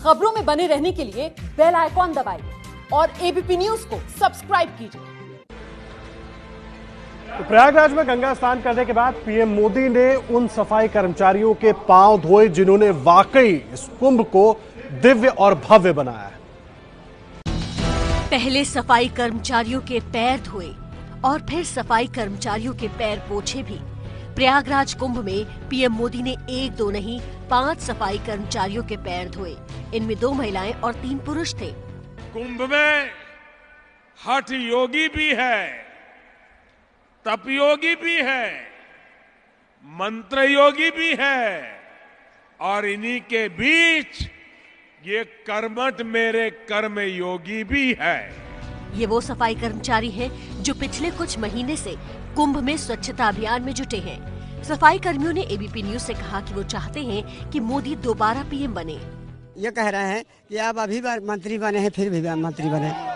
खबरों में बने रहने के लिए बेल आइकॉन दबाइए और एबीपी न्यूज को सब्सक्राइब कीजिए। प्रयागराज में गंगा स्नान करने के बाद पीएम मोदी ने उन सफाई कर्मचारियों के पांव धोए जिन्होंने वाकई इस कुंभ को दिव्य और भव्य बनाया है। पहले सफाई कर्मचारियों के पैर धोए और फिर सफाई कर्मचारियों के पैर पोछे भी। प्रयागराज कुंभ में पीएम मोदी ने 1-2 नहीं 5 सफाई कर्मचारियों के पैर धोए। इनमें 2 महिलाएं और 3 पुरुष थे। कुंभ में हठ योगी भी है, तप योगी भी है, मंत्र योगी भी है और इन्हीं के बीच ये कर्मठ मेरे कर्म योगी भी है। ये वो सफाई कर्मचारी हैं जो पिछले कुछ महीने से कुंभ में स्वच्छता अभियान में जुटे हैं। सफाई कर्मियों ने एबीपी न्यूज से कहा कि वो चाहते हैं कि मोदी दोबारा पीएम बने। ये कह रहे हैं कि आप अभी बार मंत्री बने हैं, फिर भी मंत्री बने।